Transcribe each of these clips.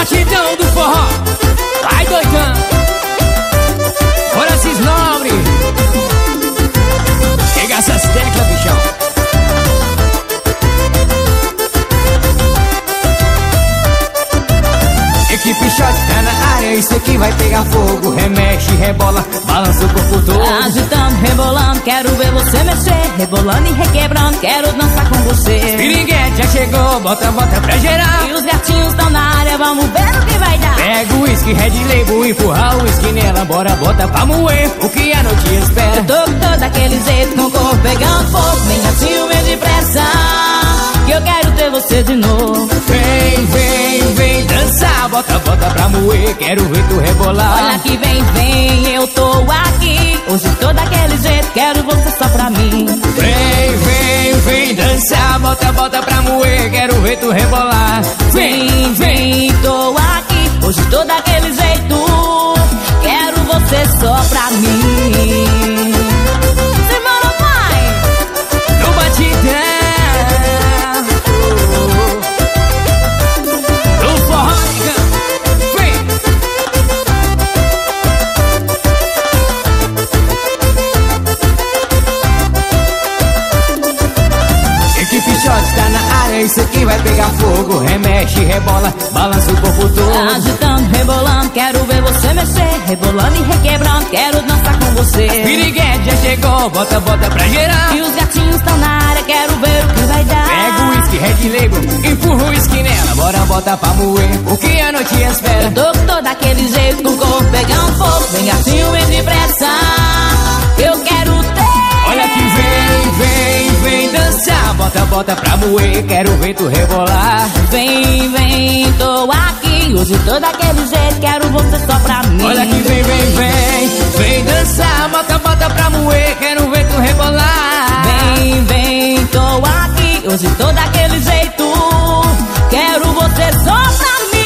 batidão do forró. Vai doidão, Horácio Nobre. Pega essas teclas, bichão. Equipe Shot tá na área, isso aqui vai pegar fogo. Remexe, rebola, balança o corpo todo. Agitando, rebolando, quero ver você mexer. Rebolando e requebrando, quero dançar com você. Piriguete já chegou, bota, bota pra geral. E os gatinhos estão na área, vamos ver o que vai dar. Pega o whisky, Red Label, empurra o whisky nela. Bora, bota pra moer, o que a noite espera. Eu tô com todo aquele jeito, com o corpo pegando fogo. Vem gatinho, vem depressa, que eu quero ter você de novo. Vem, vem, vem dançar, bota, bota pra moer, quero ver tu rebolar. Olha que vem, vem, eu tô aqui. Hoje tô daquele jeito, quero você só pra mim. Vem, vem, vem dançar, bota, bota pra moer, quero ver tu rebolar. Vem, vem, tô aqui. Hoje tô daquele jeito, quero você só pra mim. Semana vai no batidão. Tá na área, isso aqui vai pegar fogo. Remexe, rebola, balança o corpo todo. Agitando, rebolando, quero ver você mexer. Rebolando e requebrando, quero dançar com você. Piriguete já chegou, bota, bota pra geral. E os gatinhos estão na área, quero ver o que vai dar. Pega o whisky, Red Label, empurra o whisky nela. Bora, bota pra moer, o que a noite espera. Eu tô com todo aquele jeito, com o corpo pegando fogo. Vem gatinho, vem depressa, eu quero ter. Olha que vem, vem, vem dançar, bota, bota pra moer, quero ver tu rebolar. Vem, vem, tô aqui. Hoje tô daquele jeito, quero você só pra mim. Olha que vem, vem, vem, vem dançar, bota, bota pra moer, quero ver tu rebolar. Vem, vem, tô aqui. Hoje tô daquele jeito, quero você só pra mim.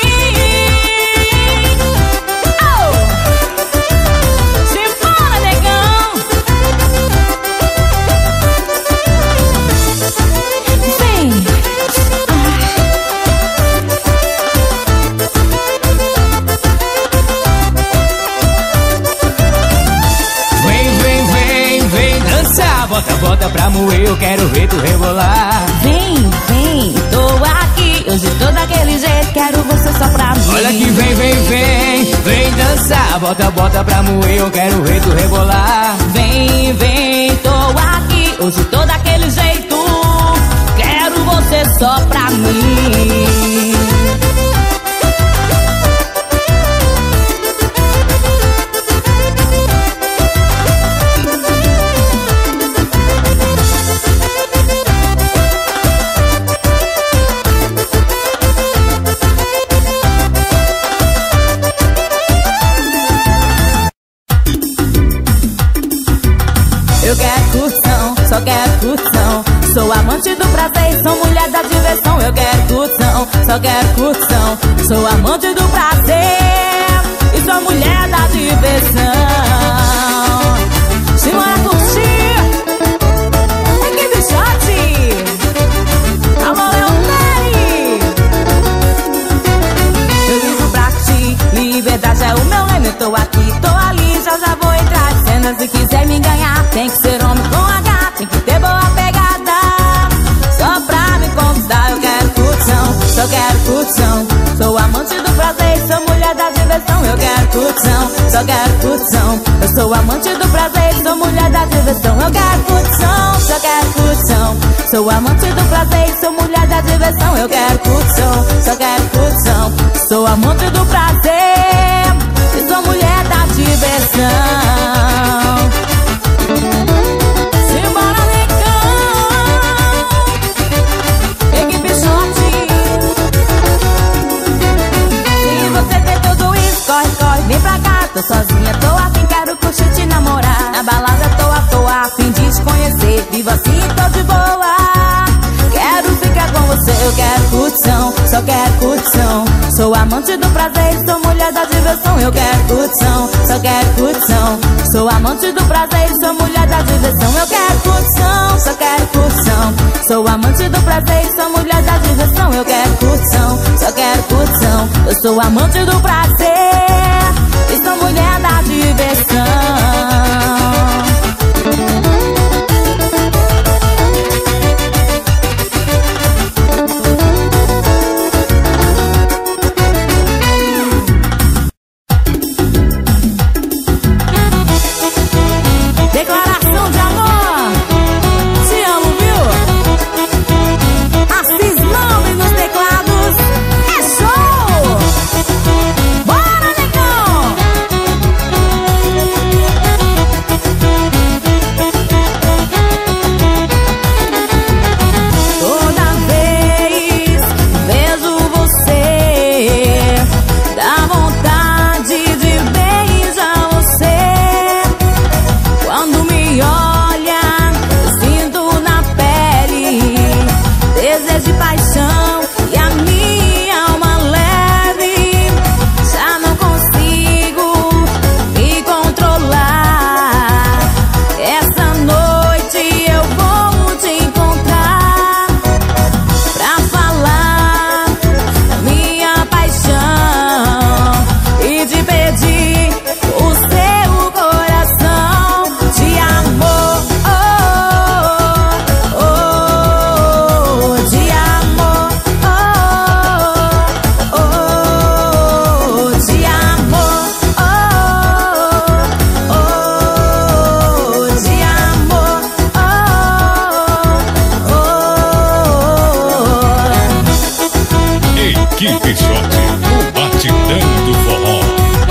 Bota, bota pra moer, eu quero ver tu rebolar. Vem, vem, tô aqui. Hoje tô daquele jeito, quero você só pra mim. Olha que vem, vem, vem, vem dançar. Bota, bota pra moer, eu quero ver tu rebolar. Vem, vem, tô aqui. Hoje tô daquele jeito, quero você só pra mim. Eu quero curtição, só quero curtição. Sou amante do prazer, sou mulher da diversão. Eu quero curtição, só quero curtição. Sou amante do prazer e sou mulher da diversão. Se mora curtir, equipe Shot. Alô, Leoneri. Eu vivo pra ti, liberdade é o meu lema. Eu tô aqui, tô ali, já já vou entrar em cena. Se quiser me ganhar, tem que ser homem com H, tem que ter boa pegada. Só pra me conquistar, eu quero curtição, só quero curtição. Sou amante do prazer, sou mulher da diversão. Eu quero curtição, só quero curtição. Eu sou amante do prazer, sou mulher da diversão. Eu quero curtição, só quero curtição. Sou amante do prazer, sou mulher da diversão. Eu quero curtição, só quero curtição. Sou amante do prazer e sou mulher da diversão. Vem pra cá, tô sozinha, tô afim, quero curtir, te namorar. Na balada tô à toa, a fim de te conhecer. Vivo assim, tô de boa, quero ficar com você. Eu quero curtição, só quero curtição. Sou amante do prazer, sou mulher da diversão. Eu quero curtição, só quero curtição. Sou amante do prazer, sou mulher da diversão. Eu quero curtição, só quero curtição. Sou amante do prazer, sou mulher da diversão. Eu quero curtição, só quero curtição. Eu sou amante do prazer e sou mulher da diversão. Declaração de amor, te amo, viu? Assis Nome nos teclados, é show! Bora, negão! Toda vez vejo você, dá vontade de beijar você. Quando me olha, eu sinto na pele desejo e paixão e a minha alma leve. Já não consigo me controlar. Essa noite eu vou te encontrar pra falar da minha paixão e te pedir o seu coração de amor, oh, oh, oh, de amor, oh, oh, de amor, oh, oh, de amor, oh, oh. Equipe Shot, o batidão do forró.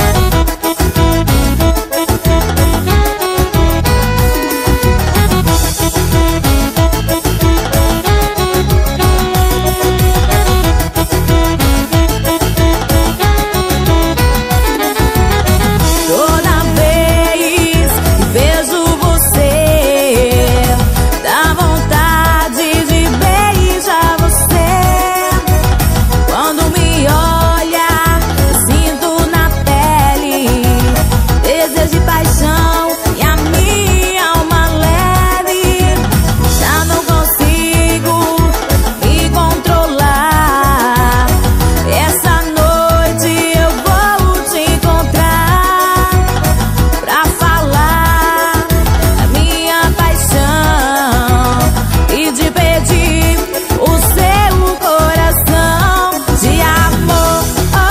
Toda vez que vejo você, dá vontade de beijar você. Quando me olha, eu sinto na pele desejo e paixão e a minha alma leve. Já não consigo me controlar. Essa noite eu vou te encontrar pra falar da minha paixão e te pedir o seu coração de amor,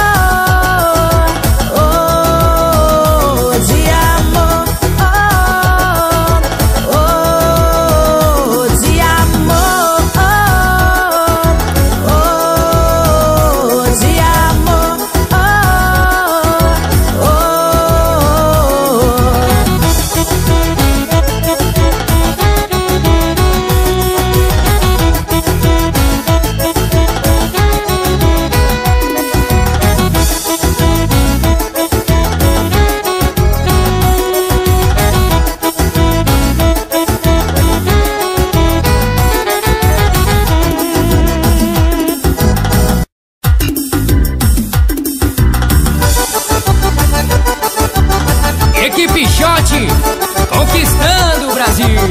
oh, oh, de amor, oh, oh, de amor, oh, oh, de amor, Equipe Shot, conquistando o Brasil.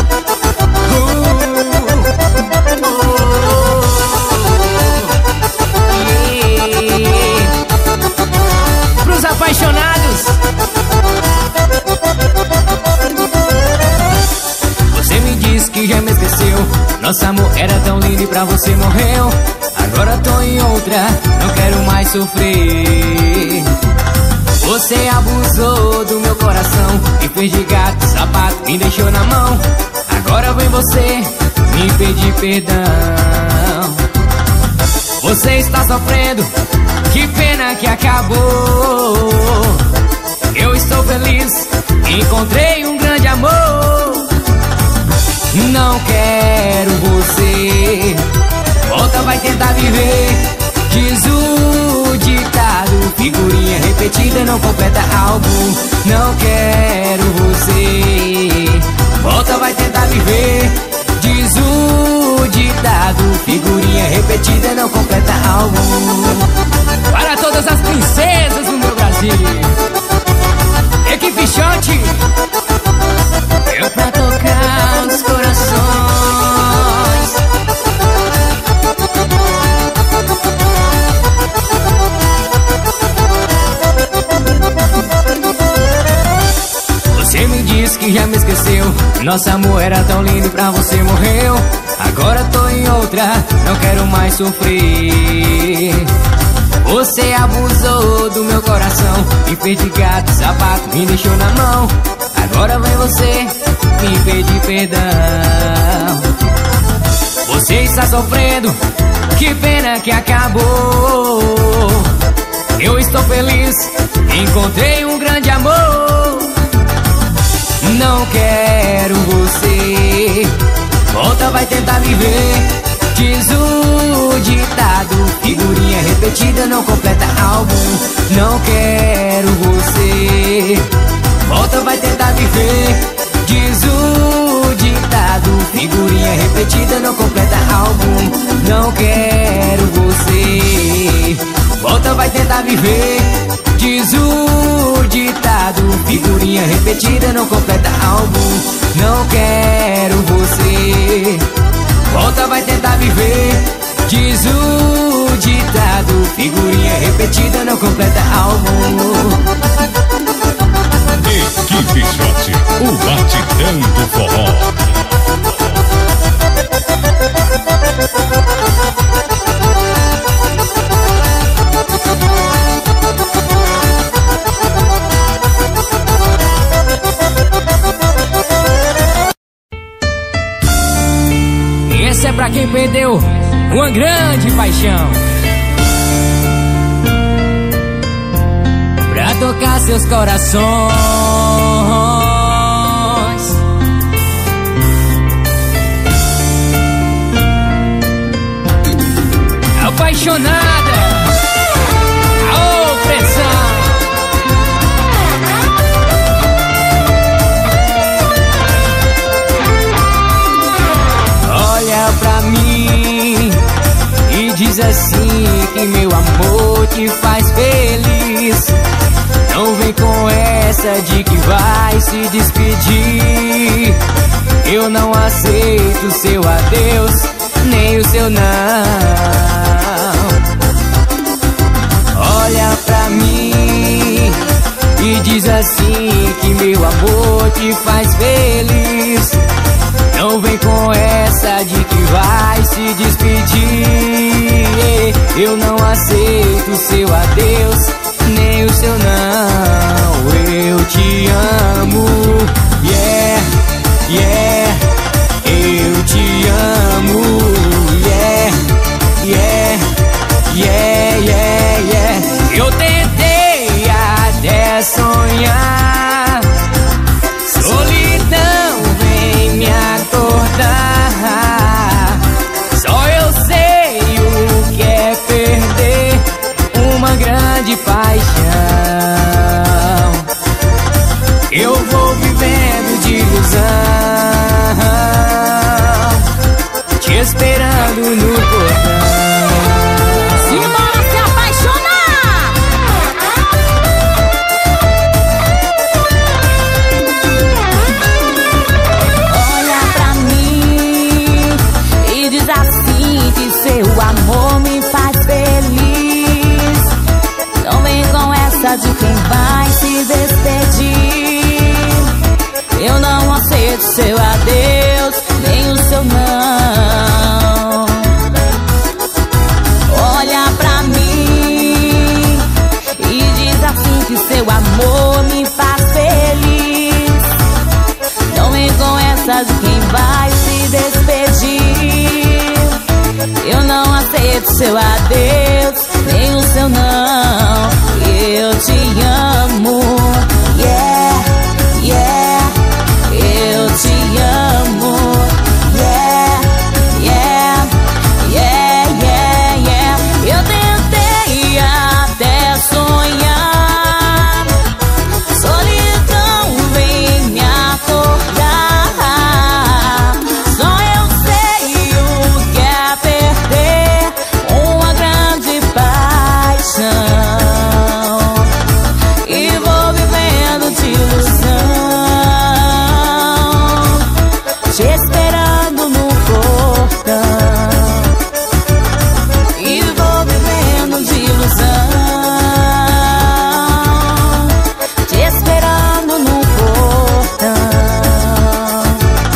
Pros apaixonados, você me disse que já me esqueceu. Nosso amor era tão lindo e pra você morreu. Agora tô em outra, não quero mais sofrer. Você abusou do meu coração, me fez de gato, sapato, me deixou na mão. Agora vem você me pedir perdão. Você está sofrendo, que pena que acabou. Eu estou feliz, encontrei um grande amor. Não quero você, volta, vai tentar viver. Diz o ditado, figurinha repetida não completa álbum. Não quero você, volta, vai tentar viver. Diz o ditado, figurinha repetida não completa álbum. Para todas as princesas do meu Brasil, Equipe Shot, eu pra tocar nos corações. Nosso amor era tão lindo e pra você morreu. Agora tô em outra, não quero mais sofrer. Você abusou do meu coração e fez de gato, sapato, me deixou na mão. Agora vem você me pedir perdão. Você está sofrendo, que pena que acabou. Eu estou feliz, encontrei um grande amor. Não quero você, volta, vai tentar viver. Diz o ditado, figurinha repetida não completa álbum. Não quero você, volta, vai tentar viver. Diz o ditado, figurinha repetida não completa álbum. Não quero você, volta, vai tentar viver. Diz o ditado, figurinha repetida não completa álbum. Não quero você, volta, vai tentar viver. Diz o ditado, figurinha repetida não completa álbum. Equipe Shot, o batidão do forró. Esse é pra quem perdeu uma grande paixão, pra tocar seus corações. Apaixonada, a opressão. Olha pra mim e diz assim que meu amor te faz feliz. Não vem com essa de que vai se despedir. Eu não aceito seu adeus, nem o seu não. Olha pra mim e diz assim que meu amor te faz feliz. Não vem com essa de que vai se despedir. Eu não aceito seu adeus, nem o seu não. Eu te amo, yeah, yeah. Eu te amo, yeah, yeah, yeah, yeah, yeah. Eu tentei até sonhar, solidão vem me acordar. Só eu sei o que é perder uma grande paixão. Eu vou vivendo de ilusão, te esperando no portão. Simbora se apaixonar! Olha pra mim e diz assim que seu amor me faz feliz. Não vem com essa de quem vai se despedir. Eu não aceito seu adeus, nem o seu não. Olha pra mim e diz assim que seu amor me faz feliz. Não vem com essa de quem vai se despedir. Eu não aceito seu adeus, nem o seu não. Eu te amo, yeah, yeah. Eu te amo, yeah, yeah, yeah, yeah, yeah. Eu tentei até sonhar, solidão vem me acordar. Só eu sei o que é perder uma grande paixão. E vou vivendo de ilusão, te esperando no portão. E vou vivendo de ilusão, te esperando no portão.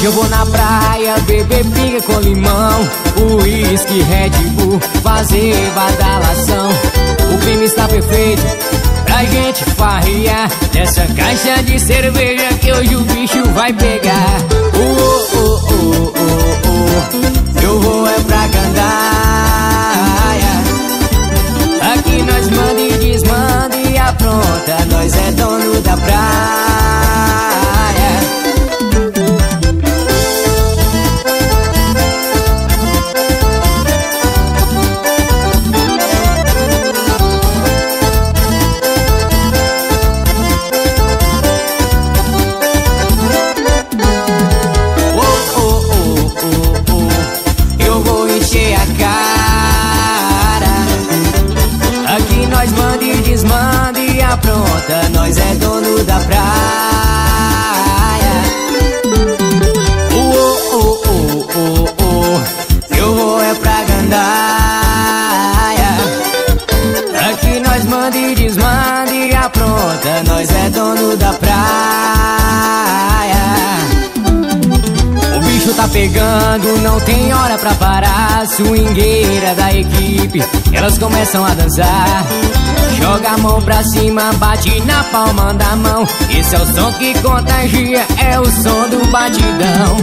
Hoje eu vou na praia beber pinga com limão, uísque, Red Bull, fazer badalação. O clima está perfeito pra gente farrear nessa caixa de cerveja que hoje o bicho vai pegar. Eu vou é pra gandaia. Aqui nós manda e desmanda e apronta, nós é dono da praia. Eu vou encher a cara. Aqui nós manda e desmanda e apronta, nós é dono da praia. Eu vou é pra gandaia. Aqui nós manda e desmanda e apronta, nós é dono da praia. O bicho tá pegando, não tem hora pra parar. Swingueira da equipe, elas começam a dançar. Joga a mão pra cima, bate na palma da mão. Esse é o som que contagia, é o som do batidão.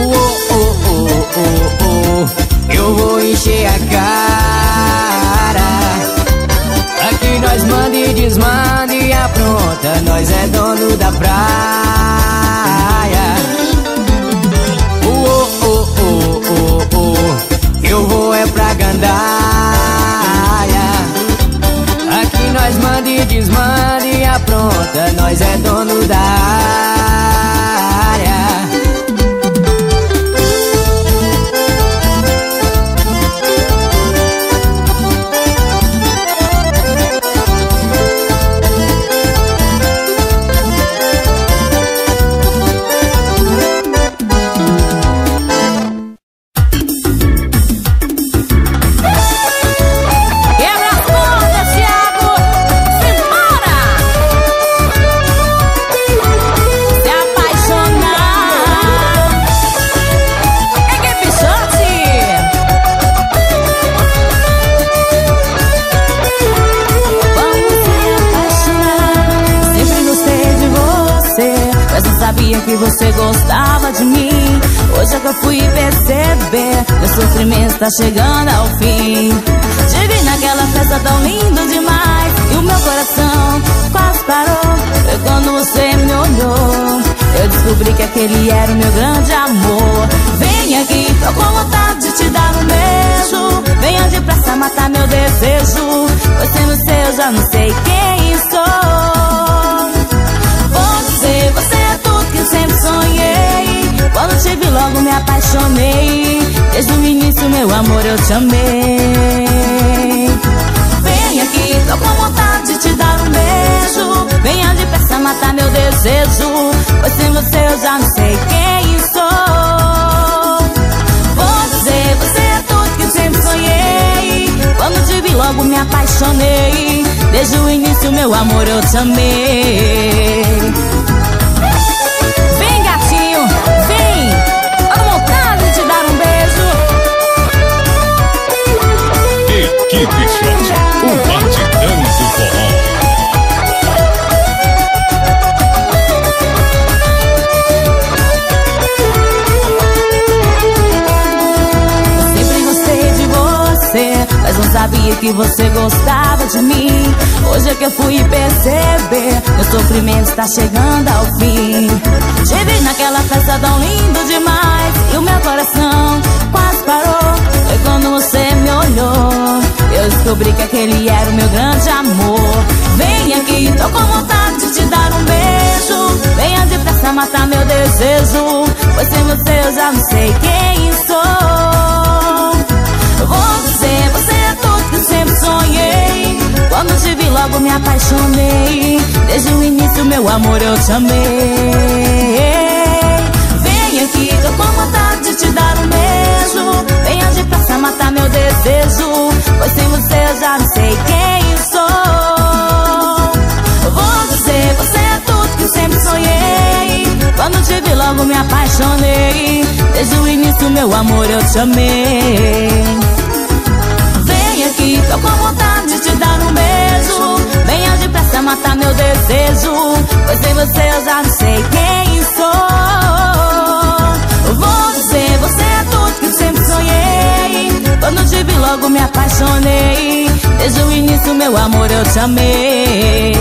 Eu vou encher a cara. Aqui nós manda e desmanda e apronta, nós é dono da praia. Eu vou é pra gandaia. Aqui nós manda e desmanda e apronta, nós é dono da área. Sabia que você gostava de mim. Hoje é que eu fui perceber, meu sofrimento tá chegando ao fim. Te vi naquela festa tão lindo demais e o meu coração quase parou. Foi quando você me olhou, eu descobri que aquele era o meu grande amor. Vem aqui, tô com vontade de te dar um beijo. Venha depressa matar meu desejo, pois sem você eu já não sei quem sou. Você é tudo que eu sempre sonhei. Quando te vi logo me apaixonei. Desde o início meu amor eu te amei. Vem aqui, tô com vontade de te dar um beijo. Venha depressa matar meu desejo, pois sem você eu já não sei quem sou. Você é tudo que eu sempre sonhei. Quando te vi logo me apaixonei. Desde o início meu amor eu te amei. Vem gatinho, vem, tô com vontade de te dar um beijo. Equipe Shot, o batidão do forró. Mas não sabia que você gostava de mim. Hoje é que eu fui perceber, meu sofrimento está chegando ao fim. Te vi naquela festa tão lindo demais e o meu coração quase parou. Foi quando você me olhou, eu descobri que aquele era o meu grande amor. Vem aqui, tô com vontade de te dar um beijo. Venha depressa matar meu desejo, pois sem você eu já não sei quem sou. Você é tudo que eu sempre sonhei. Quando te vi logo me apaixonei. Desde o início meu amor eu te amei. Vem aqui, tô com vontade de te dar um beijo. Venha depressa matar meu desejo, pois sem você eu já não sei quem sou. Você é tudo que eu sempre sonhei. Quando te vi logo logo me apaixonei. Desde o início, meu amor, eu te amei. Vem aqui, tô com vontade de te dar um beijo. Venha depressa matar meu desejo, pois sem você eu já não sei quem sou. Você é tudo que eu sempre sonhei. Quando te vi logo me apaixonei. Desde o início, meu amor, eu te amei.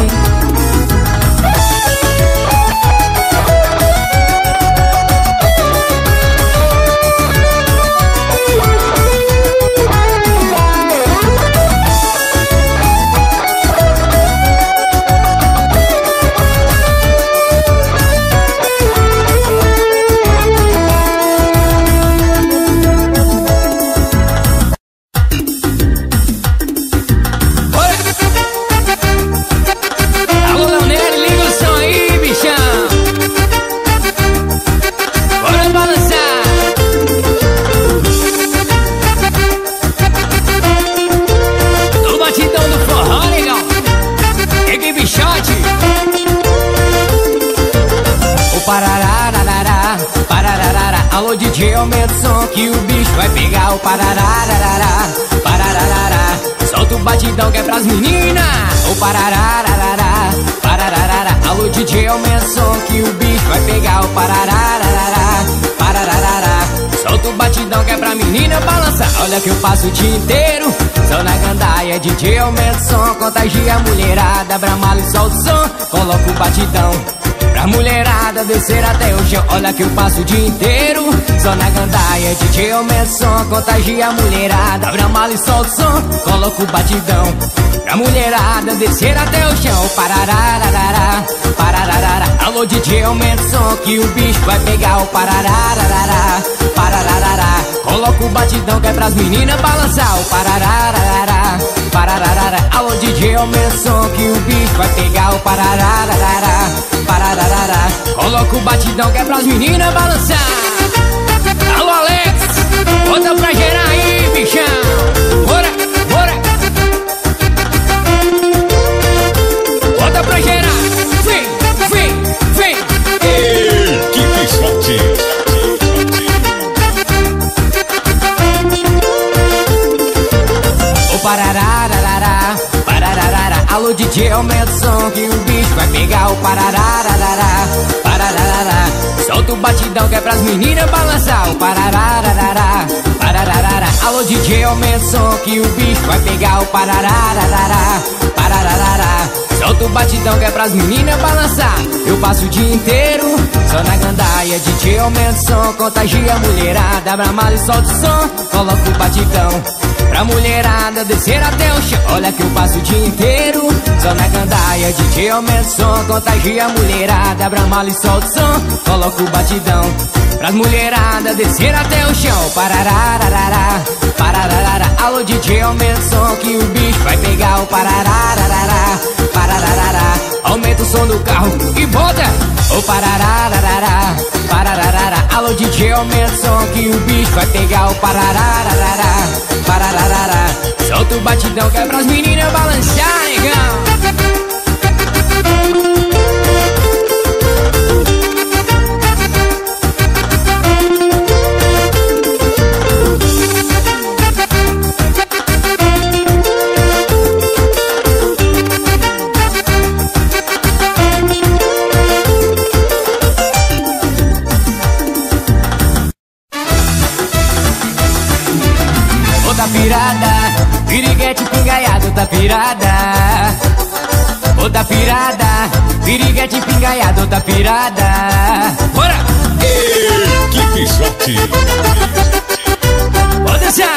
Alô DJ, aumenta o som que o bicho vai pegar. O pararararará, parararará. Solta o batidão que é pras meninas. O pararararará, parararará. Alô DJ, aumenta o som que o bicho vai pegar. O pararararará, parararará. Solta o batidão que é pra menina balançar. Olha que eu passo o dia inteiro só na gandaia. DJ, aumenta o som, contagia a mulherada. Bramala e solta o som, coloca o batidão pra mulherada descer até o chão. Olha que eu passo o dia inteiro só na gandaia. DJ, aumenta o som, contagia a mulherada. Abra a mala e solta o som, coloca o batidão pra mulherada descer até o chão. Pararararará, parararará. Alô DJ, aumenta o som que o bicho vai pegar. O pararararará, parararará. Coloca o batidão que é pras meninas balançar. O pararararará, parararará. Alô DJ, aumenta o som que o bicho vai pegar. O pararararará, parararará. Coloca o batidão que é pras meninas balançar. Alô Alex, bota pra gerar aí, bichão. Bora, bora. Bota pra gerar. Vem, vem, vem. Equipe Shot. O pararararará, parararará. Alô DJ, aumenta o som que o bicho vai pegar. O pararararará, parararará. Solta o batidão que é pras meninas balançar. O pararararará, parararará. Alô DJ, aumenta o som que o bicho vai pegar. O pararararará, parararará. Solta o batidão que é pras meninas balançar. Eu passo o dia inteiro só na gandaia. DJ, aumenta o som, contagia a mulherada. Abra a mala e solta o som, coloca o batidão pra mulherada descer até o chão. Olha que eu passo o dia inteiro só na gandaia. DJ, aumenta o som, contagia a mulherada. Abra a mala e solta o som, coloca o batidão pras mulherada descer até o chão. Pararararará, parararará. Alô DJ, aumenta o som que o bicho vai pegar. O pararararará, parararará. Aumenta o som do carro e bota. O pararararará, parararará. Alô DJ, aumenta o som que o bicho vai pegar. O pararararará, parararará. Solta o batidão que é pras meninas balançar, negão. Piriguete pingaiado, tá pirada. Ô tá pirada. Piriguete pingaiado, tá pirada. Bora! Equipe Shot. Vou dançar.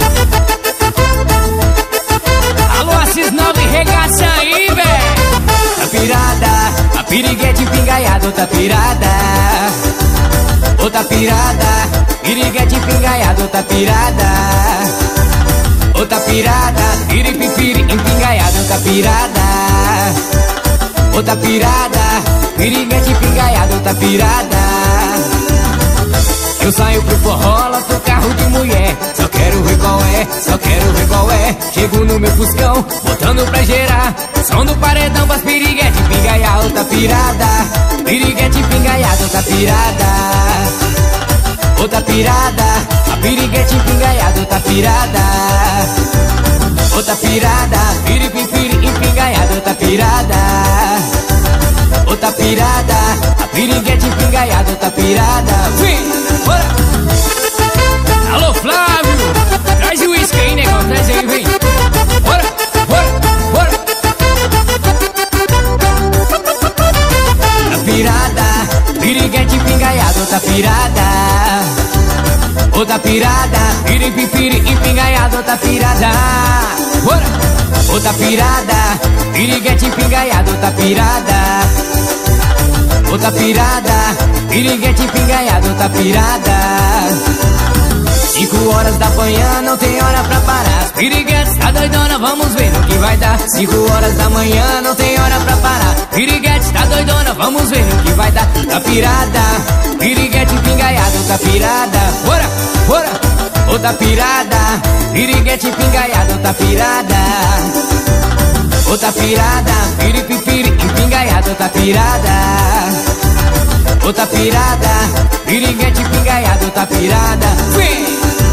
Alô Assis 9, regaça aí, véi. Tá pirada. A piriguete pingaiado, tá pirada. Ô tá pirada. Piriguete pingaiado, tá pirada. Ô tá pirada, piripipiri, empingaiado, tá pirada. Ô tá pirada, piriguete pingaiado, tá pirada. Eu saio pro forró, lá pro carro de mulher. Só quero ver qual é, só quero ver qual é. Chego no meu fuscão, botando pra gerar. Som do paredão pras piriguete pingaiado, tá pirada. Piriguete pingaiado, tá tá pirada. Ô tá pirada, a piriguete empingaiada, tá pirada. Ô tá pirada, piripipiri empingaiada, tá pirada. Ô tá pirada, a piriguete empingaiada, tá pirada. Vem, bora! Alô Flávio, traz o uísque aí, negão, traz aí, vem. Bora, bora, bora. Tá pirada, piriguete empingaiada, tá pirada. Ô tá pirada, piripipiri empingaiada, tá pirada. Bora! Ô tá pirada, piriguete empingaiada, tá pirada. Ô tá pirada, piriguete empingaiada, tá pirada. 5 horas da manhã, não tem hora pra parar. As piriguetes tá doidona, vamos ver no que vai dar. 5 horas da manhã, não tem hora pra parar. Piriguete tá doidona, vamos ver no que vai dar. Tá pirada, piriguete empingaiado, tá pirada. Bora, bora, ô tá pirada, piriguete empingaiado, tá pirada. Ô tá pirada, piripipiri empingaiado, tá pirada. Ô tá pirada, piriguete empingaiado, tá pirada. Vem!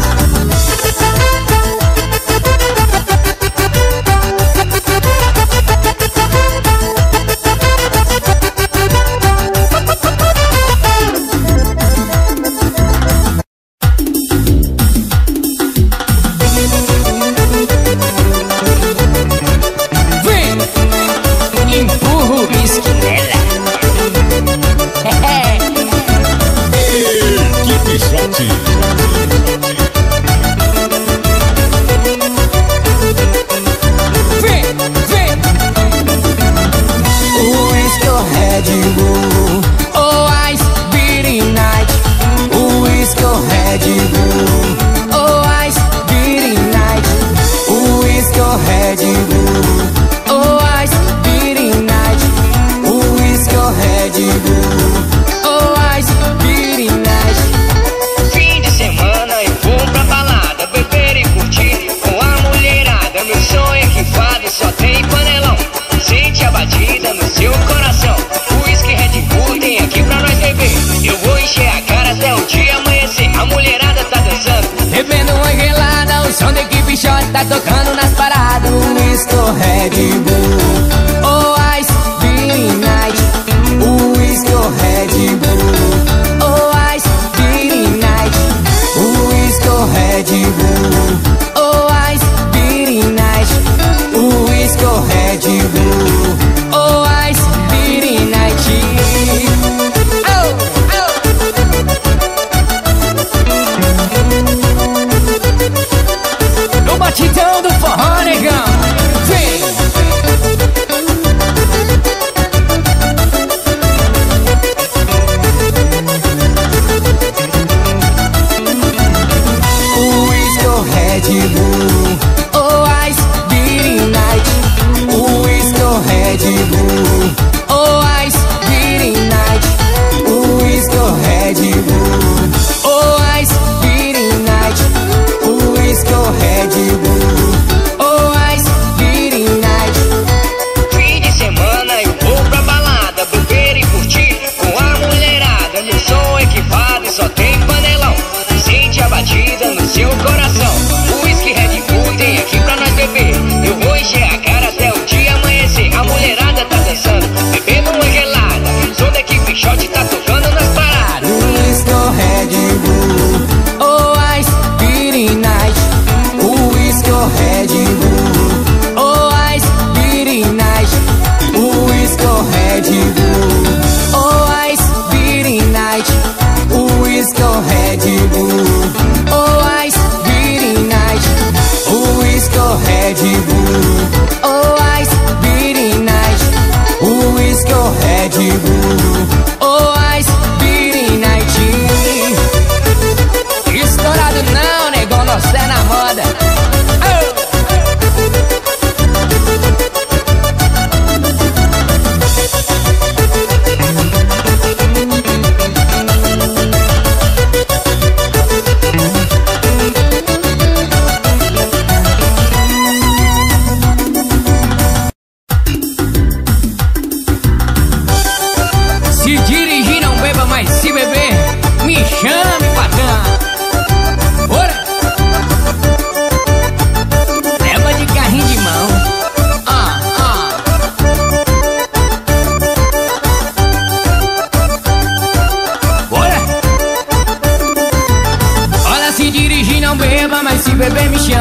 Tá tocando nas paradas, o Whisky Red Bull, oh Ice Beer Night, o Whisky Red Bull, oh Ice Beer Night, o Whisky Red Bull, oh Ice Beer Night, o Whisky Red Bull, oh Ice Beer Night. Oh, oh. No batidão do forró, negão. Vem!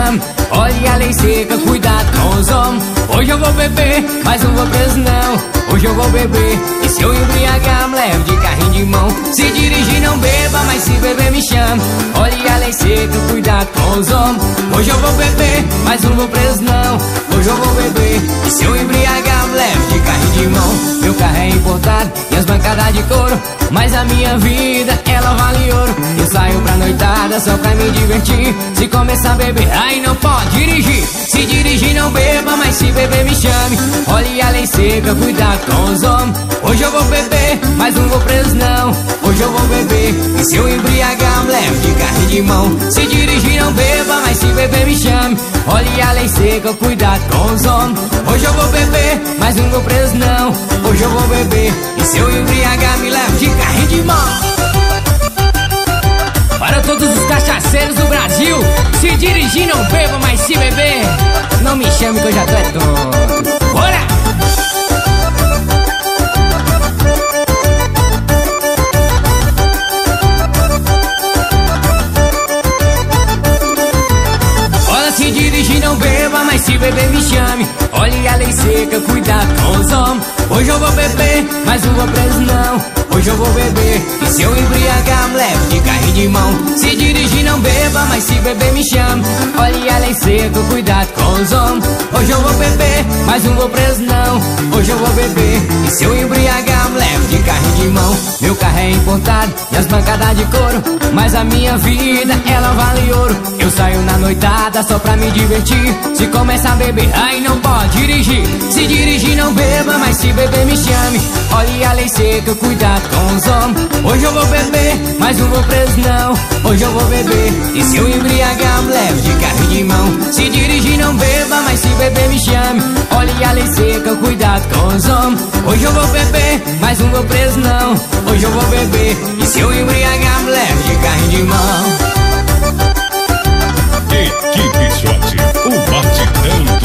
chame. Olha a lei seca, cuidado com os homens. Hoje eu vou beber, mas não vou preso não. Hoje eu vou beber, e se eu embriagar me levo de carrinho de mão. Se dirigir não beba, mas se beber me chame. Olha a lei seca, cuidado com os homens. Hoje eu vou beber, mas não vou preso não. Hoje eu vou beber, e se eu embriagar me levo de carrinho de mão. Meu carro é importado e as bancadas de couro, mas a minha vida, ela vale ouro. Eu saio pra noitada só pra me divertir. Se começar a beber, aí não pode dirigir. Se dirigir não beba, mas se beber me chame. Olha a lei seca, cuidado com os homens. Hoje eu vou beber, mas não vou preso não. Hoje eu vou beber, e se eu embriagar me levo de carrinho de mão. Se dirigir não beba, mas se beber me chame. Olha a lei seca, cuidado com os homens. Hoje eu vou beber, mas não vou preso não. Hoje eu vou beber, e se eu embriagar me levo de carrinho de mão. Para todos os cachaceiros do Brasil, se dirigir não beba, mas se beber não me chame que eu já tô tonto. Bora! Se dirigir não beba, mas se beber me chame. Olha a lei seca, cuidado com os homens. Hoje eu vou beber, mas não vou preso não. Hoje eu vou beber, e se eu embriagar me levo de carrinho de mão. Se dirigir não beba, mas se beber me chame. Olha a lei seca, cuidado com os homens. Hoje eu vou beber, mas não vou preso não. Hoje eu vou beber, e se eu embriagar me levo de carrinho de mão. Meu carro é importado e as bancadas de couro, mas a minha vida, ela vale ouro. Eu saio na noitada só pra me divertir. Se começar a beber, aí não pode dirigir. Se dirigir não beba, mas se beber me chame. Olha a lei seca, cuidado com os homens. Hoje eu vou beber, mas não vou preso não. Hoje eu vou beber, e se eu embriagar me levo de carrinho de mão. Se dirigir não beba, mas se beber me chame. Olha a lei seca, cuidado com os homens. Hoje eu vou beber, mas não vou preso não. Hoje eu vou beber, e se eu embriagar me levo de carrinho de mão. Equipe Shot, o batidão